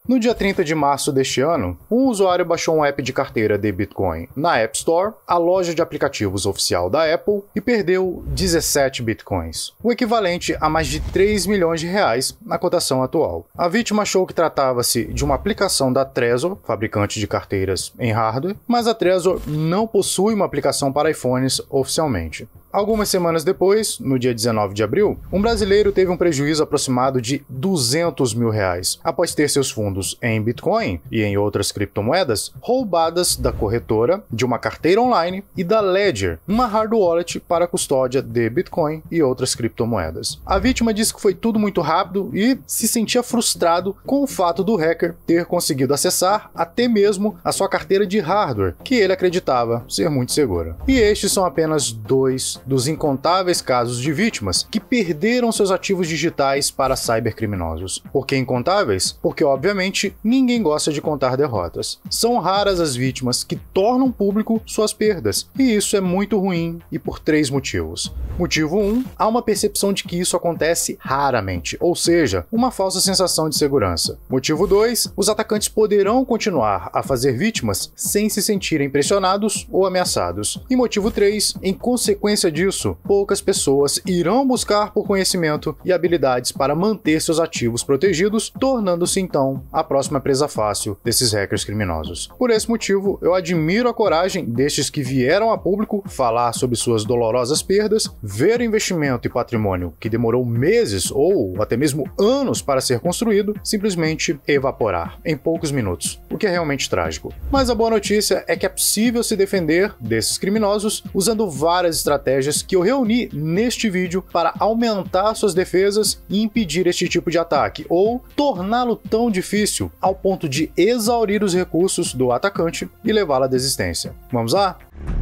No dia 30 de março deste ano, um usuário baixou um app de carteira de Bitcoin na App Store, a loja de aplicativos oficial da Apple, e perdeu 17 Bitcoins, o equivalente a mais de 3 milhões de reais na cotação atual. A vítima achou que tratava-se de uma aplicação da Trezor, fabricante de carteiras em hardware, mas a Trezor não possui uma aplicação para iPhones oficialmente. Algumas semanas depois, no dia 19 de abril, um brasileiro teve um prejuízo aproximado de 200 mil reais, após ter seus fundos em Bitcoin e em outras criptomoedas roubadas da corretora, de uma carteira online e da Ledger, uma hard wallet para custódia de Bitcoin e outras criptomoedas. A vítima disse que foi tudo muito rápido e se sentia frustrado com o fato do hacker ter conseguido acessar até mesmo a sua carteira de hardware, que ele acreditava ser muito segura. E estes são apenas dois dos incontáveis casos de vítimas que perderam seus ativos digitais para cybercriminosos. Por que incontáveis? Porque, obviamente, ninguém gosta de contar derrotas. São raras as vítimas que tornam público suas perdas, e isso é muito ruim, e por 3 motivos. Motivo 1, há uma percepção de que isso acontece raramente, ou seja, uma falsa sensação de segurança. Motivo 2, os atacantes poderão continuar a fazer vítimas sem se sentirem pressionados ou ameaçados. E motivo 3, em consequência disso, poucas pessoas irão buscar por conhecimento e habilidades para manter seus ativos protegidos, tornando-se então a próxima presa fácil desses hackers criminosos. Por esse motivo, eu admiro a coragem destes que vieram a público falar sobre suas dolorosas perdas, ver o investimento e patrimônio que demorou meses ou até mesmo anos para ser construído, simplesmente evaporar em poucos minutos, o que é realmente trágico. Mas a boa notícia é que é possível se defender desses criminosos usando várias estratégias que eu reuni neste vídeo para aumentar suas defesas e impedir este tipo de ataque, ou torná-lo tão difícil ao ponto de exaurir os recursos do atacante e levá-lo à desistência. Vamos lá?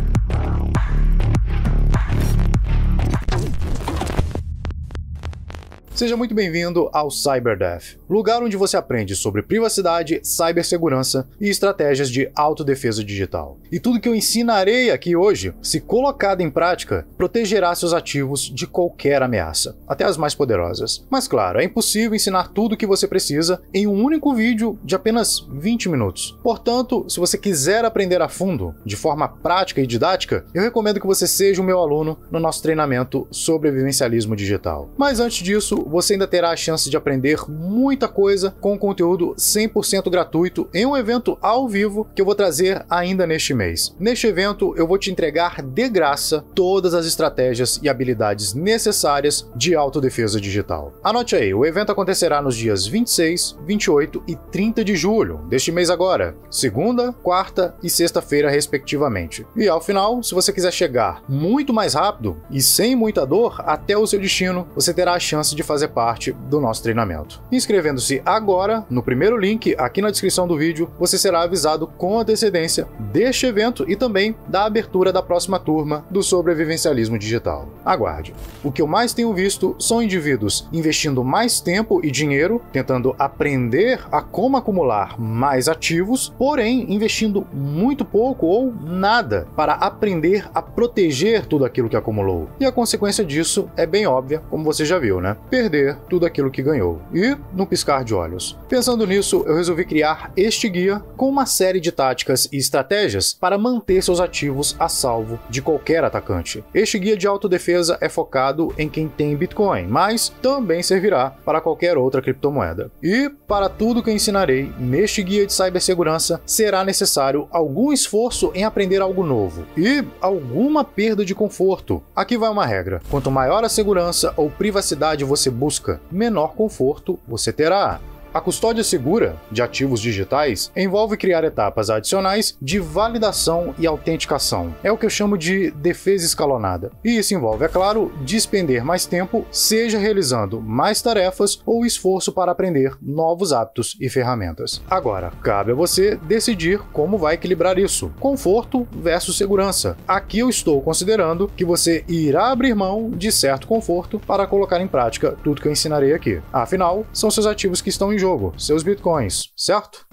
Seja muito bem-vindo ao CyberDef, lugar onde você aprende sobre privacidade, cibersegurança e estratégias de autodefesa digital. E tudo que eu ensinarei aqui hoje, se colocado em prática, protegerá seus ativos de qualquer ameaça, até as mais poderosas. Mas claro, é impossível ensinar tudo o que você precisa em um único vídeo de apenas 20 minutos. Portanto, se você quiser aprender a fundo, de forma prática e didática, eu recomendo que você seja o meu aluno no nosso treinamento Sobrevivencialismo Digital. Mas antes disso, você ainda terá a chance de aprender muita coisa com conteúdo 100% gratuito em um evento ao vivo que eu vou trazer ainda neste mês. Neste evento, eu vou te entregar de graça todas as estratégias e habilidades necessárias de autodefesa digital. Anote aí, o evento acontecerá nos dias 26, 28 e 30 de julho deste mês agora, segunda, quarta e sexta-feira respectivamente. E ao final, se você quiser chegar muito mais rápido e sem muita dor até o seu destino, você terá a chance de fazer parte do nosso treinamento. Inscrevendo-se agora, no primeiro link aqui na descrição do vídeo, você será avisado com antecedência deste evento e também da abertura da próxima turma do Sobrevivencialismo Digital. Aguarde. O que eu mais tenho visto são indivíduos investindo mais tempo e dinheiro, tentando aprender a como acumular mais ativos, porém investindo muito pouco ou nada para aprender a proteger tudo aquilo que acumulou. E a consequência disso é bem óbvia, como você já viu, né? Perder tudo aquilo que ganhou. E no piscar de olhos. Pensando nisso, eu resolvi criar este guia com uma série de táticas e estratégias para manter seus ativos a salvo de qualquer atacante. Este guia de autodefesa é focado em quem tem Bitcoin, mas também servirá para qualquer outra criptomoeda. E para tudo que eu ensinarei neste guia de cibersegurança, será necessário algum esforço em aprender algo novo e alguma perda de conforto. Aqui vai uma regra: quanto maior a segurança ou privacidade você busca, menor conforto você terá. A custódia segura de ativos digitais envolve criar etapas adicionais de validação e autenticação. É o que eu chamo de defesa escalonada. E isso envolve, é claro, despender mais tempo, seja realizando mais tarefas ou esforço para aprender novos hábitos e ferramentas. Agora, cabe a você decidir como vai equilibrar isso. Conforto versus segurança. Aqui eu estou considerando que você irá abrir mão de certo conforto para colocar em prática tudo que eu ensinarei aqui. Afinal, são seus ativos que estão em jogo, seus bitcoins, certo?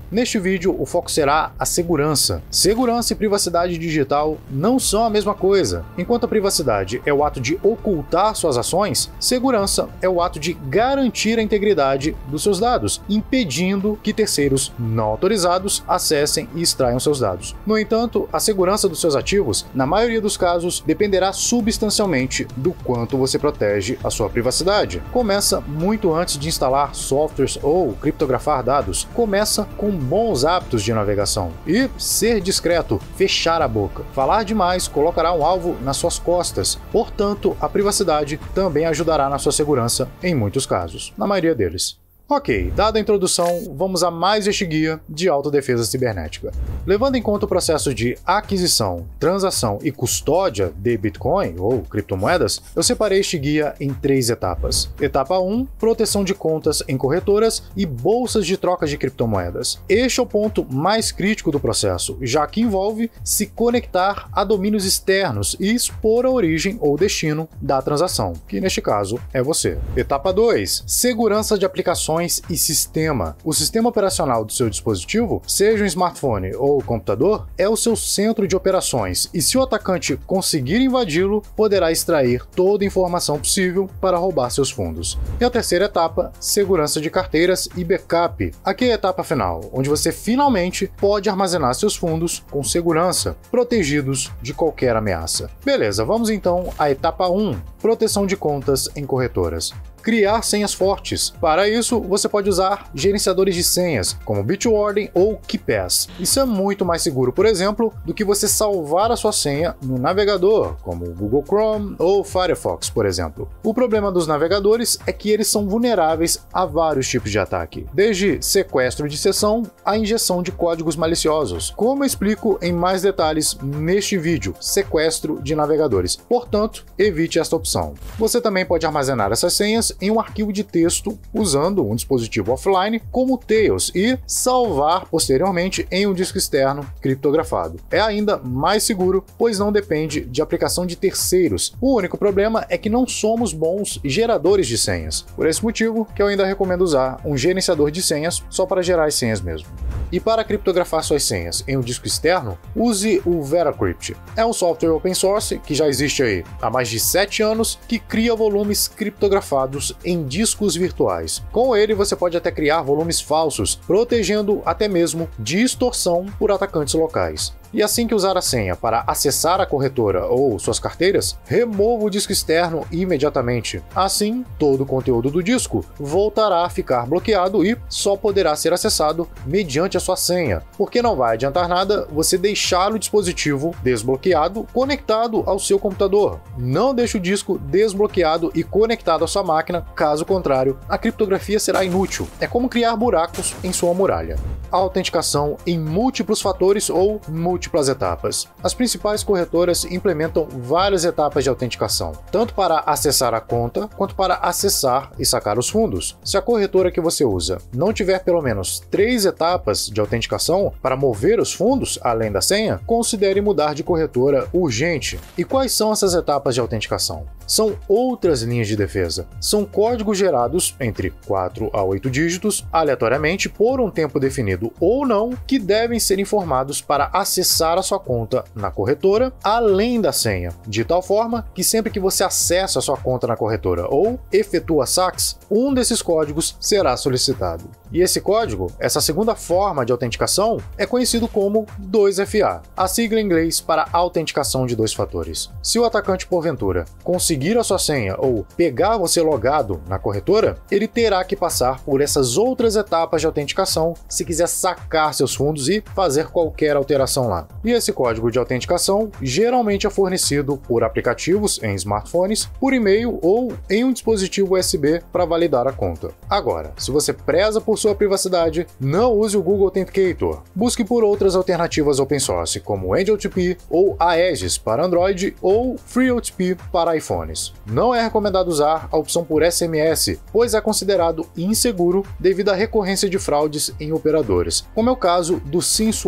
Neste vídeo, o foco será a segurança. Segurança e privacidade digital não são a mesma coisa. Enquanto a privacidade é o ato de ocultar suas ações, segurança é o ato de garantir a integridade dos seus dados, impedindo que terceiros não autorizados acessem e extraiam seus dados. No entanto, a segurança dos seus ativos, na maioria dos casos, dependerá substancialmente do quanto você protege a sua privacidade. Começa muito antes de instalar softwares ou criptografar dados. Começa com bons hábitos de navegação. E ser discreto, fechar a boca. Falar demais colocará um alvo nas suas costas. Portanto, a privacidade também ajudará na sua segurança em muitos casos, na maioria deles. Ok, dada a introdução, vamos a mais este guia de autodefesa cibernética. Levando em conta o processo de aquisição, transação e custódia de Bitcoin ou criptomoedas, eu separei este guia em 3 etapas. Etapa 1, proteção de contas em corretoras e bolsas de trocas de criptomoedas. Este é o ponto mais crítico do processo, já que envolve se conectar a domínios externos e expor a origem ou destino da transação, que neste caso é você. Etapa 2, segurança de aplicações e sistema. O sistema operacional do seu dispositivo, seja um smartphone ou computador, é o seu centro de operações e se o atacante conseguir invadi-lo, poderá extrair toda a informação possível para roubar seus fundos. E a terceira etapa, segurança de carteiras e backup. Aqui é a etapa final, onde você finalmente pode armazenar seus fundos com segurança, protegidos de qualquer ameaça. Beleza, vamos então à etapa 1, proteção de contas em corretoras. Criar senhas fortes. Para isso, você pode usar gerenciadores de senhas, como Bitwarden ou KeePass. Isso é muito mais seguro, por exemplo, do que você salvar a sua senha no navegador, como o Google Chrome ou Firefox, por exemplo. O problema dos navegadores é que eles são vulneráveis a vários tipos de ataque, desde sequestro de sessão a injeção de códigos maliciosos, como eu explico em mais detalhes neste vídeo, sequestro de navegadores. Portanto, evite esta opção. Você também pode armazenar essas senhas em um arquivo de texto usando um dispositivo offline como o Tails e salvar posteriormente em um disco externo criptografado. É ainda mais seguro, pois não depende de aplicação de terceiros. O único problema é que não somos bons geradores de senhas. Por esse motivo que eu ainda recomendo usar um gerenciador de senhas só para gerar as senhas mesmo. E para criptografar suas senhas em um disco externo, use o VeraCrypt. É um software open source que já existe aí há mais de 7 anos que cria volumes criptografados em discos virtuais. Com ele você pode até criar volumes falsos, protegendo até mesmo de extorsão por atacantes locais. E assim que usar a senha para acessar a corretora ou suas carteiras, remova o disco externo imediatamente. Assim, todo o conteúdo do disco voltará a ficar bloqueado e só poderá ser acessado mediante a sua senha, porque não vai adiantar nada você deixar o dispositivo desbloqueado conectado ao seu computador. Não deixe o disco desbloqueado e conectado à sua máquina, caso contrário, a criptografia será inútil. É como criar buracos em sua muralha. A autenticação em múltiplos fatores ou múltiplas etapas. As principais corretoras implementam várias etapas de autenticação, tanto para acessar a conta, quanto para acessar e sacar os fundos. Se a corretora que você usa não tiver pelo menos 3 etapas de autenticação para mover os fundos, além da senha, considere mudar de corretora urgente. E quais são essas etapas de autenticação? São outras linhas de defesa. São códigos gerados entre 4 a 8 dígitos, aleatoriamente por um tempo definido ou não, que devem ser informados para acessar a sua conta na corretora, além da senha, de tal forma que sempre que você acessa a sua conta na corretora ou efetua saques, um desses códigos será solicitado. E esse código, essa segunda forma de autenticação, é conhecido como 2FA, a sigla em inglês para autenticação de 2 fatores. Se o atacante, porventura, conseguir a sua senha ou pegar você logado na corretora, ele terá que passar por essas outras etapas de autenticação se quiser sacar seus fundos e fazer qualquer alteração lá. E esse código de autenticação geralmente é fornecido por aplicativos em smartphones, por e-mail ou em um dispositivo USB para validar a conta. Agora, se você preza por sua privacidade, não use o Google Authenticator. Busque por outras alternativas open source, como AngelTP ou Aegis para Android ou FreeOTP para iPhones. Não é recomendado usar a opção por SMS, pois é considerado inseguro devido à recorrência de fraudes em operadores, como é o caso do SIM Swap.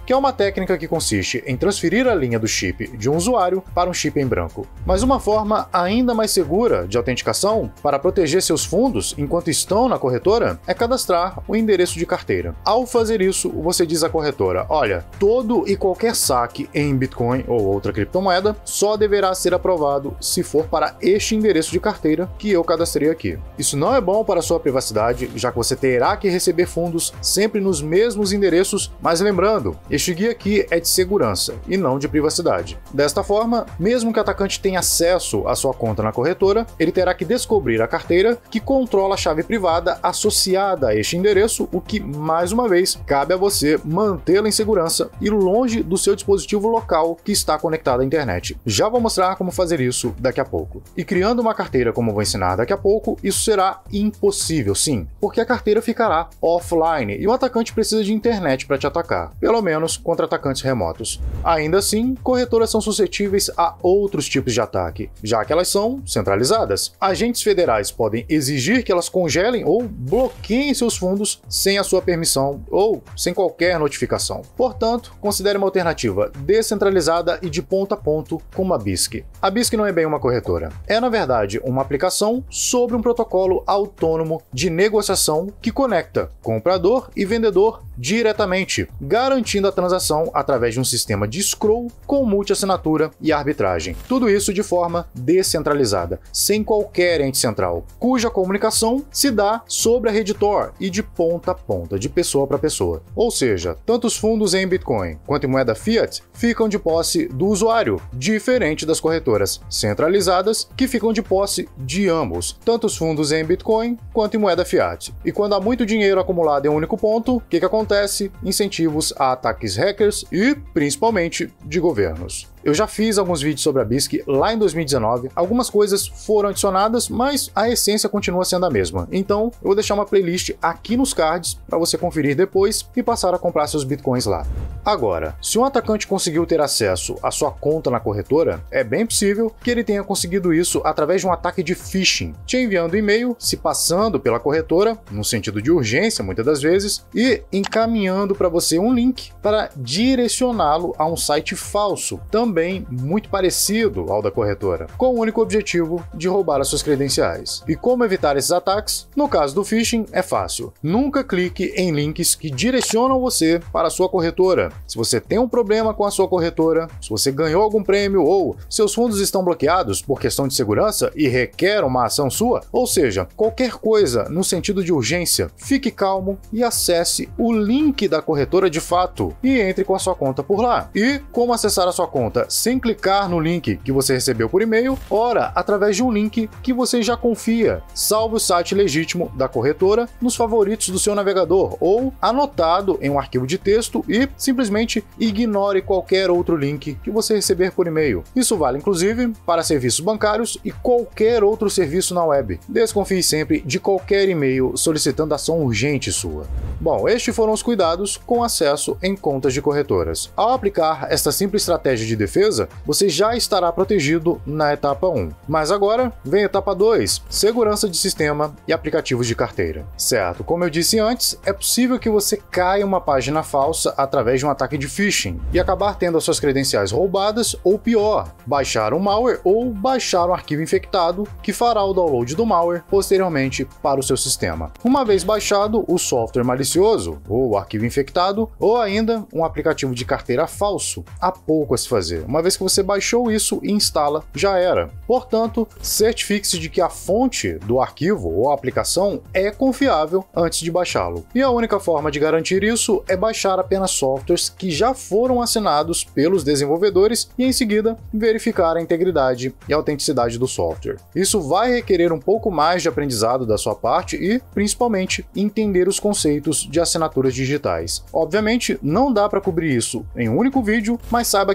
que é uma técnica que consiste em transferir a linha do chip de um usuário para um chip em branco. Mas uma forma ainda mais segura de autenticação para proteger seus fundos enquanto estão na corretora é cadastrar o endereço de carteira. Ao fazer isso, você diz à corretora: olha, todo e qualquer saque em Bitcoin ou outra criptomoeda só deverá ser aprovado se for para este endereço de carteira que eu cadastrei aqui. Isso não é bom para a sua privacidade, já que você terá que receber fundos sempre nos mesmos endereços, mas lembrando, este guia aqui é de segurança e não de privacidade. Desta forma, mesmo que o atacante tenha acesso à sua conta na corretora, ele terá que descobrir a carteira que controla a chave privada associada a este endereço, o que, mais uma vez, cabe a você mantê-la em segurança e longe do seu dispositivo local que está conectado à internet. Já vou mostrar como fazer isso daqui a pouco. E criando uma carteira como vou ensinar daqui a pouco, isso será impossível, sim, porque a carteira ficará offline e o atacante precisa de internet para te atacar, pelo menos contra atacantes remotos. Ainda assim, corretoras são suscetíveis a outros tipos de ataque, já que elas são centralizadas. Agentes federais podem exigir que elas congelem ou bloqueiem seus fundos sem a sua permissão ou sem qualquer notificação. Portanto, considere uma alternativa descentralizada e de ponta a ponto como a BISC. A BISC não é bem uma corretora. É, na verdade, uma aplicação sobre um protocolo autônomo de negociação que conecta comprador e vendedor diretamente, garantindo a transação através de um sistema de escrow com multi-assinatura e arbitragem. Tudo isso de forma descentralizada, sem qualquer ente central, cuja comunicação se dá sobre a rede Tor e de ponta a ponta, de pessoa para pessoa. Ou seja, tanto os fundos em Bitcoin quanto em moeda fiat ficam de posse do usuário, diferente das corretoras centralizadas que ficam de posse de ambos, tanto os fundos em Bitcoin quanto em moeda fiat. E quando há muito dinheiro acumulado em um único ponto, o que acontece? Incentivos a ataques hackers e, principalmente, de governos. Eu já fiz alguns vídeos sobre a BISC lá em 2019, algumas coisas foram adicionadas, mas a essência continua sendo a mesma. Então, eu vou deixar uma playlist aqui nos cards para você conferir depois e passar a comprar seus bitcoins lá. Agora, se um atacante conseguiu ter acesso à sua conta na corretora, é bem possível que ele tenha conseguido isso através de um ataque de phishing, te enviando e-mail, se passando pela corretora, no sentido de urgência muitas das vezes, e encaminhando para você um link para direcioná-lo a um site falso, também muito parecido ao da corretora, com o único objetivo de roubar as suas credenciais. E como evitar esses ataques? No caso do phishing, é fácil. Nunca clique em links que direcionam você para a sua corretora. Se você tem um problema com a sua corretora, se você ganhou algum prêmio ou seus fundos estão bloqueados por questão de segurança e requer uma ação sua, ou seja, qualquer coisa no sentido de urgência, fique calmo e acesse o link da corretora de fato e entre com a sua conta por lá. E como acessar a sua conta sem clicar no link que você recebeu por e-mail? Ora, através de um link que você já confia. Salve o site legítimo da corretora nos favoritos do seu navegador ou anotado em um arquivo de texto e simplesmente ignore qualquer outro link que você receber por e-mail. Isso vale inclusive para serviços bancários e qualquer outro serviço na web. Desconfie sempre de qualquer e-mail solicitando ação urgente sua. Bom, estes foram os cuidados com acesso em contas de corretoras. Ao aplicar esta simples estratégia de defesa, você já estará protegido na etapa 1. Mas agora vem a etapa 2, segurança de sistema e aplicativos de carteira. Certo, como eu disse antes, é possível que você caia em uma página falsa através de um ataque de phishing e acabar tendo as suas credenciais roubadas ou pior, baixar um malware ou baixar um arquivo infectado que fará o download do malware posteriormente para o seu sistema. Uma vez baixado o software malicioso ou o arquivo infectado ou ainda um aplicativo de carteira falso, há pouco a se fazer. Uma vez que você baixou isso e instala, já era. Portanto, certifique-se de que a fonte do arquivo ou aplicação é confiável antes de baixá-lo. E a única forma de garantir isso é baixar apenas softwares que já foram assinados pelos desenvolvedores e em seguida verificar a integridade e a autenticidade do software. Isso vai requerer um pouco mais de aprendizado da sua parte e, principalmente, entender os conceitos de assinaturas digitais. Obviamente, não dá para cobrir isso em um único vídeo, mas saiba que no nosso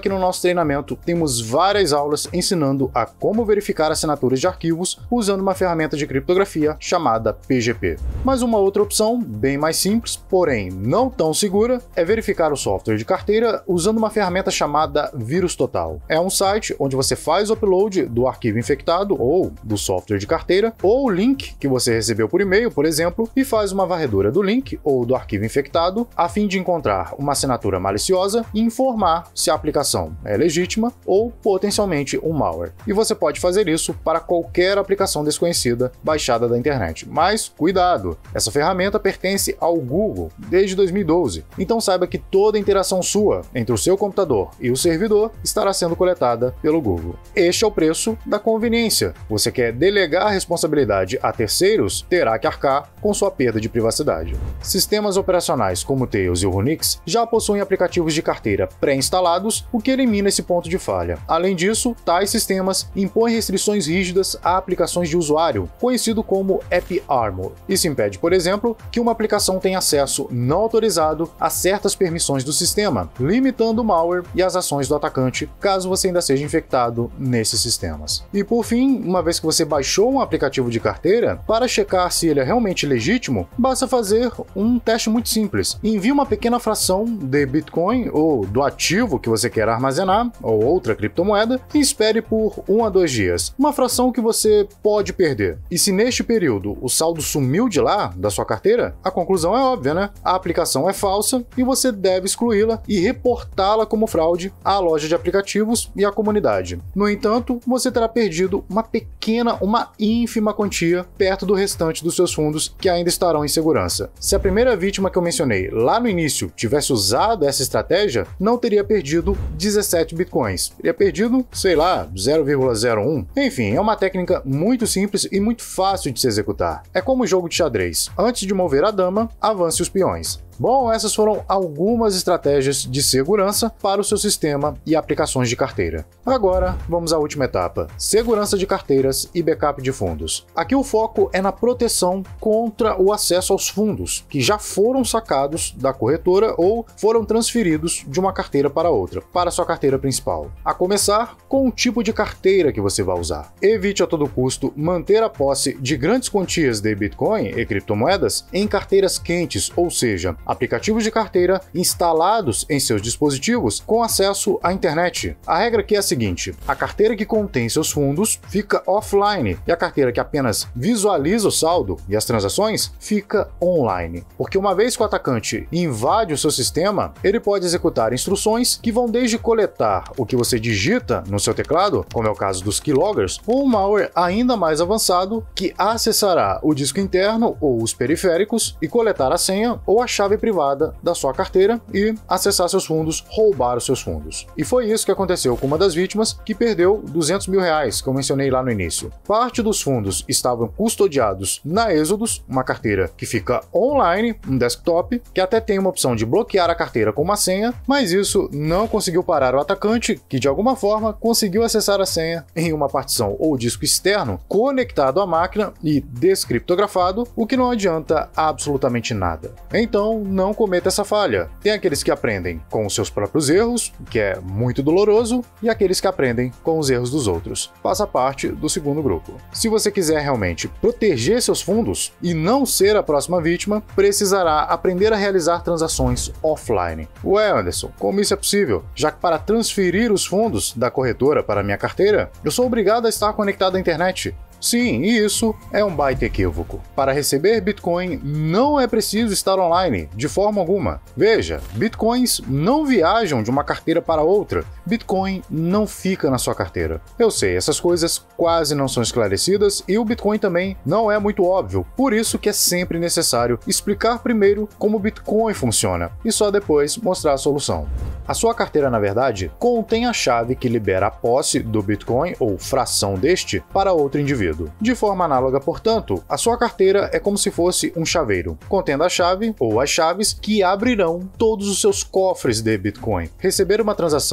treinamento, temos várias aulas ensinando a como verificar assinaturas de arquivos usando uma ferramenta de criptografia chamada PGP. Mas uma outra opção, bem mais simples, porém não tão segura, é verificar o software de carteira usando uma ferramenta chamada Vírus Total. É um site onde você faz o upload do arquivo infectado ou do software de carteira, ou o link que você recebeu por e-mail, por exemplo, e faz uma varredura do link ou do arquivo infectado a fim de encontrar uma assinatura maliciosa e informar se a aplicação é legítima ou potencialmente um malware. E você pode fazer isso para qualquer aplicação desconhecida baixada da internet. Mas cuidado, essa ferramenta pertence ao Google desde 2012, então saiba que toda interação sua entre o seu computador e o servidor estará sendo coletada pelo Google. Este é o preço da conveniência. Você quer delegar a responsabilidade a terceiros, terá que arcar com sua perda de privacidade. Sistemas operacionais como o Tails e o Unix já possuem aplicativos de carteira pré-instalados, o que elimina esse ponto de falha. Além disso, tais sistemas impõem restrições rígidas a aplicações de usuário, conhecido como AppArmor. Isso impede, por exemplo, que uma aplicação tenha acesso não autorizado a certas permissões do sistema, limitando o malware e as ações do atacante, caso você ainda seja infectado nesses sistemas. E por fim, uma vez que você baixou um aplicativo de carteira, para checar se ele é realmente legítimo, basta fazer um teste muito simples. Envie uma pequena fração de Bitcoin ou do ativo que você quer armazenar, ou outra criptomoeda, e espere por 1 a 2 dias. Uma fração que você pode perder. E se neste período o saldo sumiu de lá, da sua carteira, a conclusão é óbvia, né? A aplicação é falsa e você deve excluí-la e reportá-la como fraude à loja de aplicativos e à comunidade. No entanto, você terá perdido uma ínfima quantia perto do restante dos seus fundos que ainda estarão em segurança. Se a primeira vítima que eu mencionei lá no início tivesse usado essa estratégia, não teria perdido 17 bitcoins. Teria perdido, sei lá, 0,01. Enfim, é uma técnica muito simples e muito fácil de se executar. É como o jogo de xadrez. Antes de mover a dama, avance os peões. Bom, essas foram algumas estratégias de segurança para o seu sistema e aplicações de carteira. Agora, vamos à última etapa: segurança de carteiras e backup de fundos. Aqui o foco é na proteção contra o acesso aos fundos que já foram sacados da corretora ou foram transferidos de uma carteira para outra, para sua carteira principal. A começar com o tipo de carteira que você vai usar. Evite a todo custo manter a posse de grandes quantias de Bitcoin e criptomoedas em carteiras quentes, ou seja, aplicativos de carteira instalados em seus dispositivos com acesso à internet. A regra aqui é a seguinte: a carteira que contém seus fundos fica offline e a carteira que apenas visualiza o saldo e as transações fica online. Porque uma vez que o atacante invade o seu sistema, ele pode executar instruções que vão desde coletar o que você digita no seu teclado, como é o caso dos keyloggers, ou um malware ainda mais avançado que acessará o disco interno ou os periféricos e coletar a senha ou a chave privada da sua carteira e acessar seus fundos, roubar os seus fundos. E foi isso que aconteceu com uma das vítimas, que perdeu 200 mil reais, que eu mencionei lá no início. Parte dos fundos estavam custodiados na Exodus, uma carteira que fica online, um desktop, que até tem uma opção de bloquear a carteira com uma senha, mas isso não conseguiu parar o atacante, que de alguma forma conseguiu acessar a senha em uma partição ou disco externo conectado à máquina e descriptografado, o que não adianta absolutamente nada. Então, não cometa essa falha. Tem aqueles que aprendem com os seus próprios erros, que é muito doloroso, e aqueles que aprendem com os erros dos outros. Faça parte do segundo grupo. Se você quiser realmente proteger seus fundos e não ser a próxima vítima, precisará aprender a realizar transações offline. Ué, Anderson, como isso é possível? Já que para transferir os fundos da corretora para a minha carteira, eu sou obrigado a estar conectado à internet. Sim, e isso é um baita equívoco. Para receber Bitcoin não é preciso estar online, de forma alguma. Veja, Bitcoins não viajam de uma carteira para outra. Bitcoin não fica na sua carteira. Eu sei, essas coisas quase não são esclarecidas e o Bitcoin também não é muito óbvio. Por isso que é sempre necessário explicar primeiro como o Bitcoin funciona e só depois mostrar a solução. A sua carteira, na verdade, contém a chave que libera a posse do Bitcoin ou fração deste para outro indivíduo. De forma análoga, portanto, a sua carteira é como se fosse um chaveiro, contendo a chave ou as chaves que abrirão todos os seus cofres de Bitcoin. Receber uma transação de Bitcoin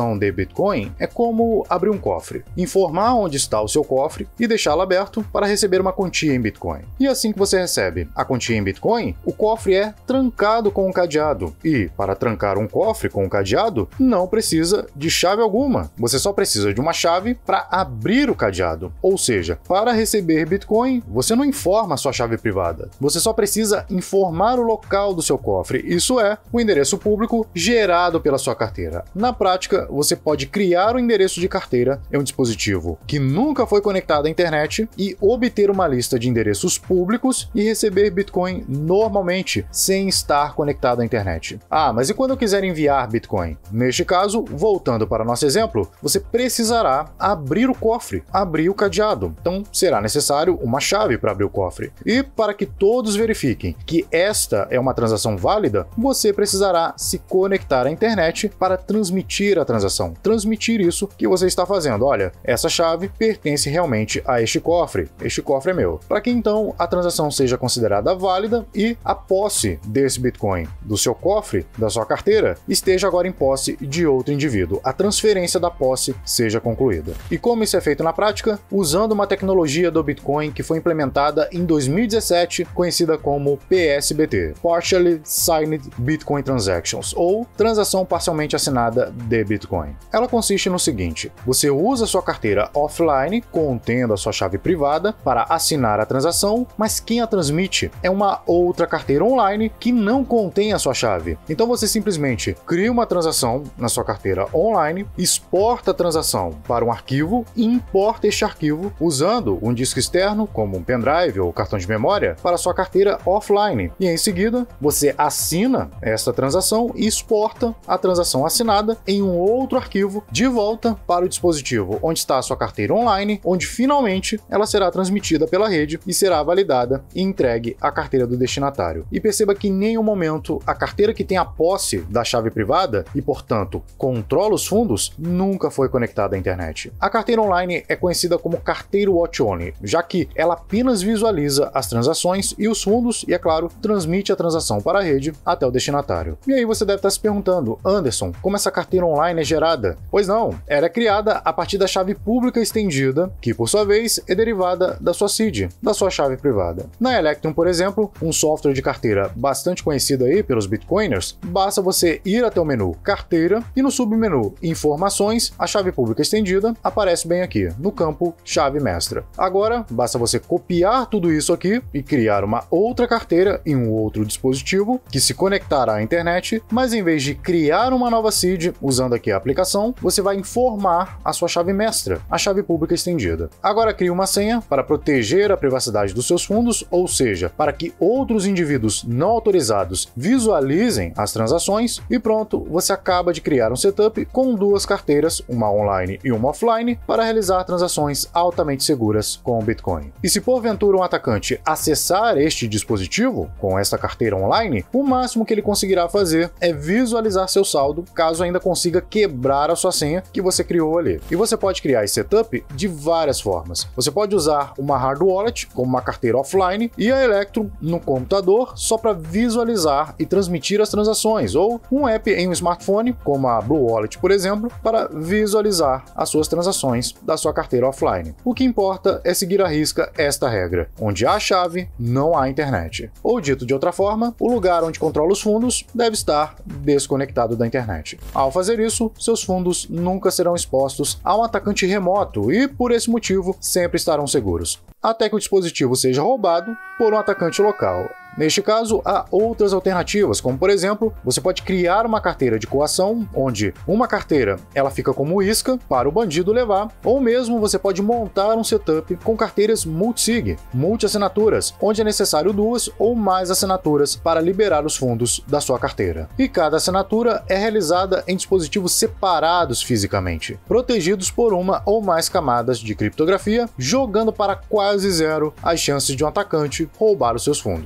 Bitcoin é como abrir um cofre, informar onde está o seu cofre e deixá-lo aberto para receber uma quantia em Bitcoin. E assim que você recebe a quantia em Bitcoin, o cofre é trancado com um cadeado. E, para trancar um cofre com um cadeado, não precisa de chave alguma. Você só precisa de uma chave para abrir o cadeado. Ou seja, para receber Bitcoin, você não informa a sua chave privada. Você só precisa informar o local do seu cofre, isso é, o endereço público gerado pela sua carteira. Na prática, você pode criar um endereço de carteira em um dispositivo que nunca foi conectado à internet e obter uma lista de endereços públicos e receber Bitcoin normalmente, sem estar conectado à internet. Ah, mas e quando eu quiser enviar Bitcoin? Neste caso, voltando para nosso exemplo, você precisará abrir o cofre, abrir o cadeado. Então, será necessário uma chave para abrir o cofre. E para que todos verifiquem que esta é uma transação válida, você precisará se conectar à internet para transmitir a transação. Transmitir isso que você está fazendo. Olha, essa chave pertence realmente a este cofre é meu. Para que então a transação seja considerada válida e a posse desse Bitcoin, do seu cofre, da sua carteira, esteja agora em posse de outro indivíduo. A transferência da posse seja concluída. E como isso é feito na prática? Usando uma tecnologia do Bitcoin que foi implementada em 2017, conhecida como PSBT, Partially Signed Bitcoin Transactions, ou transação parcialmente assinada de Bitcoin. Ela consiste no seguinte: você usa sua carteira offline, contendo a sua chave privada, para assinar a transação, mas quem a transmite é uma outra carteira online que não contém a sua chave. Então você simplesmente cria uma transação na sua carteira online, exporta a transação para um arquivo e importa este arquivo usando um disco externo, como um pendrive ou cartão de memória, para sua carteira offline. E em seguida, você assina esta transação e exporta a transação assinada em um outro arquivo de volta para o dispositivo onde está a sua carteira online, onde finalmente ela será transmitida pela rede e será validada e entregue à carteira do destinatário. E perceba que em nenhum momento a carteira que tem a posse da chave privada e, portanto, controla os fundos, nunca foi conectada à internet. A carteira online é conhecida como carteira watch only, já que ela apenas visualiza as transações e os fundos e, é claro, transmite a transação para a rede até o destinatário. E aí você deve estar se perguntando: Anderson, como essa carteira online é gerada? Pois não, ela é criada a partir da chave pública estendida, que por sua vez é derivada da sua seed, da sua chave privada. Na Electrum, por exemplo, um software de carteira bastante conhecido aí pelos bitcoiners, basta você ir até o menu Carteira e no submenu Informações, a chave pública estendida aparece bem aqui, no campo Chave Mestra. Agora, basta você copiar tudo isso aqui e criar uma outra carteira em um outro dispositivo que se conectará à internet, mas em vez de criar uma nova seed usando aqui a aplicação, você vai informar a sua chave mestra, a chave pública estendida. Agora crie uma senha para proteger a privacidade dos seus fundos, ou seja, para que outros indivíduos não autorizados visualizem as transações, e pronto, você acaba de criar um setup com duas carteiras, uma online e uma offline, para realizar transações altamente seguras com o Bitcoin. E se porventura um atacante acessar este dispositivo com esta carteira online, o máximo que ele conseguirá fazer é visualizar seu saldo, caso ainda consiga quebrar a sua senha que você criou ali. E você pode criar esse setup de várias formas. Você pode usar uma hard wallet, como uma carteira offline, e a Electrum no computador só para visualizar e transmitir as transações, ou um app em um smartphone, como a Blue Wallet, por exemplo, para visualizar as suas transações da sua carteira offline. O que importa é seguir à risca esta regra: onde há chave, não há internet. Ou dito de outra forma, o lugar onde controla os fundos deve estar desconectado da internet. Ao fazer isso, seus fundos nunca serão expostos a um atacante remoto e, por esse motivo, sempre estarão seguros, até que o dispositivo seja roubado por um atacante local. Neste caso, há outras alternativas, como por exemplo, você pode criar uma carteira de coação, onde uma carteira ela fica como isca para o bandido levar, ou mesmo você pode montar um setup com carteiras multisig, multi-assinaturas, onde é necessário duas ou mais assinaturas para liberar os fundos da sua carteira. E cada assinatura é realizada em dispositivos separados fisicamente, protegidos por uma ou mais camadas de criptografia, jogando para quase zero as chances de um atacante roubar os seus fundos.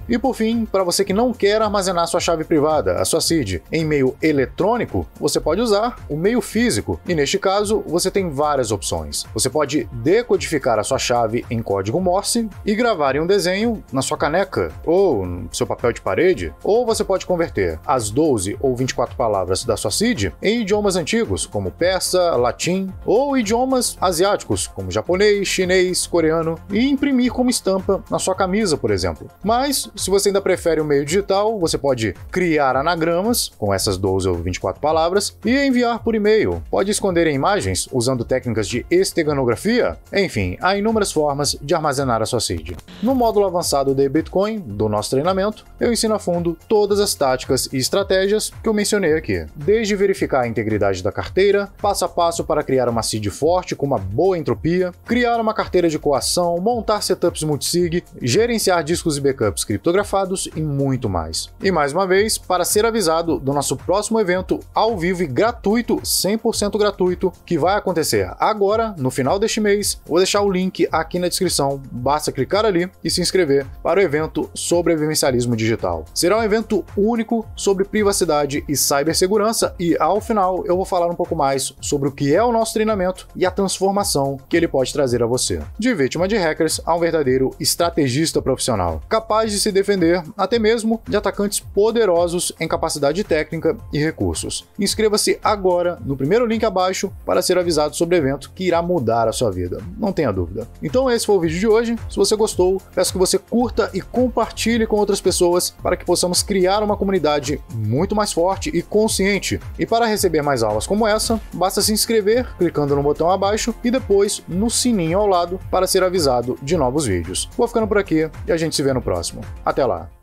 E por fim, para você que não quer armazenar sua chave privada, a sua seed, em meio eletrônico, você pode usar o meio físico, e neste caso você tem várias opções. Você pode decodificar a sua chave em código Morse e gravar em um desenho na sua caneca ou no seu papel de parede, ou você pode converter as 12 ou 24 palavras da sua seed em idiomas antigos, como persa, latim, ou idiomas asiáticos, como japonês, chinês, coreano, e imprimir como estampa na sua camisa, por exemplo. Mas, se você ainda prefere o meio digital, você pode criar anagramas com essas 12 ou 24 palavras e enviar por e-mail. Pode esconder em imagens usando técnicas de esteganografia. Enfim, há inúmeras formas de armazenar a sua seed. No módulo avançado de Bitcoin do nosso treinamento, eu ensino a fundo todas as táticas e estratégias que eu mencionei aqui, desde verificar a integridade da carteira, passo a passo para criar uma seed forte com uma boa entropia, criar uma carteira de coação, montar setups multisig, gerenciar discos e backups criptografados e muito mais. E mais uma vez, para ser avisado do nosso próximo evento ao vivo e gratuito, 100% gratuito, que vai acontecer agora, no final deste mês, vou deixar o link aqui na descrição, basta clicar ali e se inscrever para o evento sobre vivencialismo digital. Será um evento único sobre privacidade e cibersegurança e, ao final, eu vou falar um pouco mais sobre o que é o nosso treinamento e a transformação que ele pode trazer a você. De vítima de hackers a um verdadeiro estrategista profissional, capaz de se defender até mesmo de atacantes poderosos em capacidade técnica e recursos. Inscreva-se agora no primeiro link abaixo para ser avisado sobre o evento que irá mudar a sua vida, não tenha dúvida. Então esse foi o vídeo de hoje. Se você gostou, peço que você curta e compartilhe com outras pessoas para que possamos criar uma comunidade muito mais forte e consciente. E para receber mais aulas como essa, basta se inscrever clicando no botão abaixo e depois no sininho ao lado para ser avisado de novos vídeos. Vou ficando por aqui e a gente se vê no próximo. Até lá!